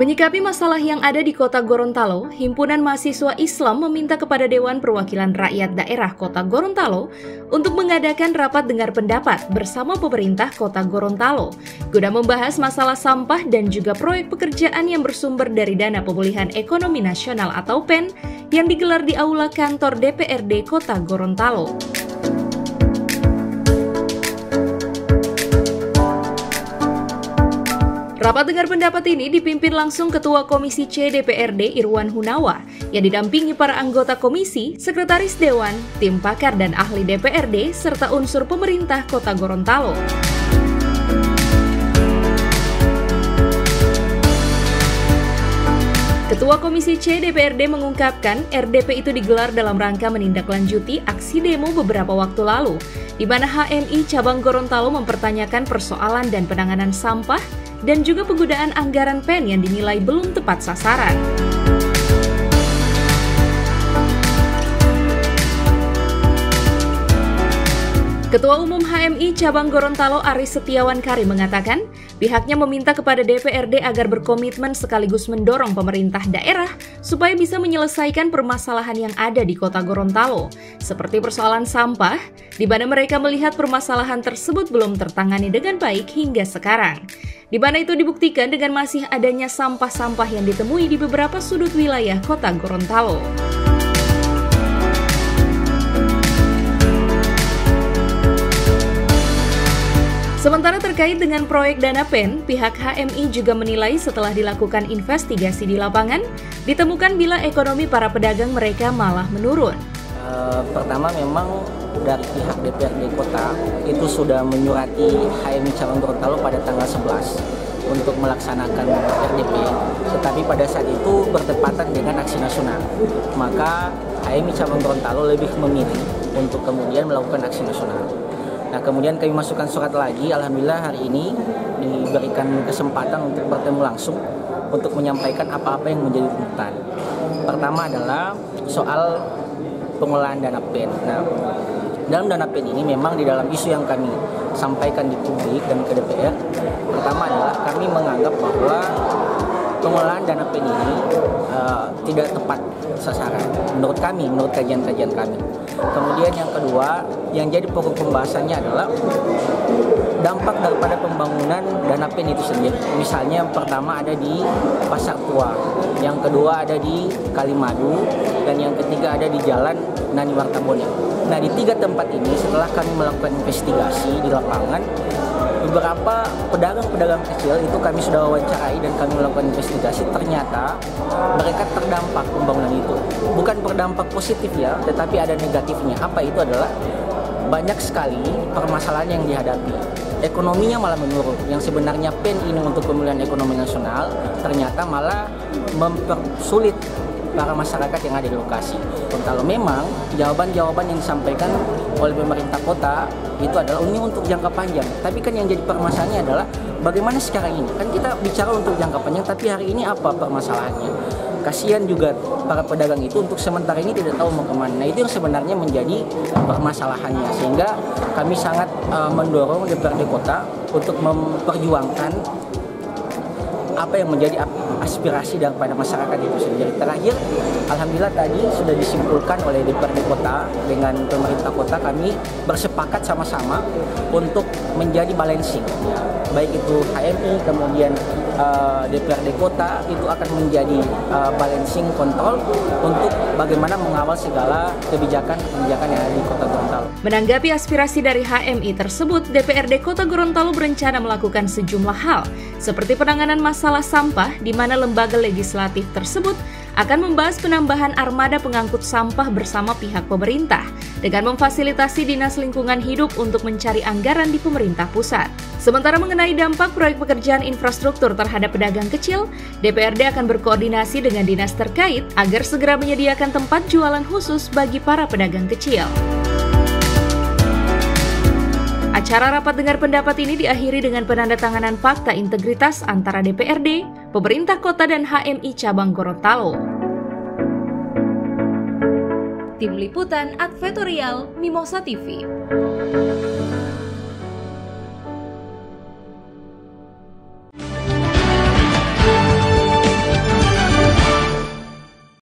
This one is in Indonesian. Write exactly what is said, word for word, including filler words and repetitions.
Menyikapi masalah yang ada di Kota Gorontalo, Himpunan Mahasiswa Islam meminta kepada Dewan Perwakilan Rakyat Daerah Kota Gorontalo untuk mengadakan rapat dengar pendapat bersama pemerintah Kota Gorontalo guna membahas masalah sampah dan juga proyek pekerjaan yang bersumber dari Dana Pemulihan Ekonomi Nasional atau P E N yang digelar di Aula Kantor D P R D Kota Gorontalo. Rapat dengar pendapat ini dipimpin langsung Ketua Komisi C D P R D Irwan Hunawa yang didampingi para anggota komisi, sekretaris dewan, tim pakar dan ahli D P R D serta unsur pemerintah Kota Gorontalo. Ketua Komisi C D P R D mengungkapkan R D P itu digelar dalam rangka menindaklanjuti aksi demo beberapa waktu lalu, di mana H M I Cabang Gorontalo mempertanyakan persoalan dan penanganan sampah dan juga penggunaan anggaran P E N yang dinilai belum tepat sasaran. Ketua Umum H M I Cabang Gorontalo Aris Setiawan Karim mengatakan, pihaknya meminta kepada D P R D agar berkomitmen sekaligus mendorong pemerintah daerah supaya bisa menyelesaikan permasalahan yang ada di Kota Gorontalo, seperti persoalan sampah, di mana mereka melihat permasalahan tersebut belum tertangani dengan baik hingga sekarang. Di mana itu dibuktikan dengan masih adanya sampah-sampah yang ditemui di beberapa sudut wilayah Kota Gorontalo. Sementara terkait dengan proyek dana P E N, pihak H M I juga menilai setelah dilakukan investigasi di lapangan, ditemukan bila ekonomi para pedagang mereka malah menurun. Uh, pertama memang dari pihak D P R D Kota itu sudah menyurati H M I Cabang Gorontalo pada tanggal sebelas untuk melaksanakan R D P, tetapi pada saat itu bertepatan dengan aksi nasional, maka H M I Cabang Gorontalo lebih memilih untuk kemudian melakukan aksi nasional. Nah, kemudian kami masukkan surat lagi, alhamdulillah hari ini diberikan kesempatan untuk bertemu langsung untuk menyampaikan apa-apa yang menjadi tuntutan. Pertama adalah soal pengelolaan dana P E N. Nah, dalam dana P E N ini memang di dalam isu yang kami sampaikan di publik dan ke D P R, pertama adalah kami menganggap bahwa pengelolaan dana P E N ini uh, tidak tepat sasaran menurut kami, menurut kajian-kajian kami. Kemudian yang kedua, yang jadi pokok pembahasannya adalah dampak daripada pembangunan dana P E N itu sendiri. Misalnya yang pertama ada di Pasar Tua, yang kedua ada di Kalimadu, dan yang ketiga ada di Jalan Nani Wartabone. Nah, di tiga tempat ini setelah kami melakukan investigasi di lapangan, beberapa pedagang-pedagang kecil itu kami sudah wawancarai dan kami melakukan investigasi, ternyata mereka terdampak pembangunan itu. Bukan berdampak positif ya, tetapi ada negatifnya. Apa itu adalah banyak sekali permasalahan yang dihadapi. Ekonominya malah menurun. Yang sebenarnya P E N ini untuk pemulihan ekonomi nasional ternyata malah mempersulit para masyarakat yang ada di lokasi. Kalau memang jawaban-jawaban yang disampaikan oleh pemerintah kota itu adalah ini untuk jangka panjang, tapi kan yang jadi permasalahannya adalah bagaimana sekarang ini. Kan kita bicara untuk jangka panjang, tapi hari ini apa permasalahannya? Kasihan juga para pedagang itu untuk sementara ini tidak tahu mau kemana. Nah, itu yang sebenarnya menjadi permasalahannya, sehingga kami sangat uh, mendorong D P R D Kota untuk memperjuangkan apa yang menjadi aspirasi daripada masyarakat itu sendiri. Terakhir, alhamdulillah tadi sudah disimpulkan oleh D P R D Kota dengan pemerintah kota, kami bersepakat sama-sama untuk menjadi balancing, ya. Baik itu H M I, kemudian uh, D P R D Kota itu akan menjadi uh, balancing kontrol untuk bagaimana mengawal segala kebijakan-kebijakan yang ada di Kota Gorontalo. Menanggapi aspirasi dari H M I tersebut, D P R D Kota Gorontalo berencana melakukan sejumlah hal, seperti penanganan masalah sampah, di mana lembaga legislatif tersebut akan membahas penambahan armada pengangkut sampah bersama pihak pemerintah dengan memfasilitasi Dinas Lingkungan Hidup untuk mencari anggaran di pemerintah pusat. Sementara mengenai dampak proyek pekerjaan infrastruktur terhadap pedagang kecil, D P R D akan berkoordinasi dengan dinas terkait agar segera menyediakan tempat jualan khusus bagi para pedagang kecil. Acara rapat dengar pendapat ini diakhiri dengan penandatanganan fakta integritas antara D P R D, pemerintah kota dan H M I Cabang Gorontalo. Tim Liputan Advertorial Mimosa T V.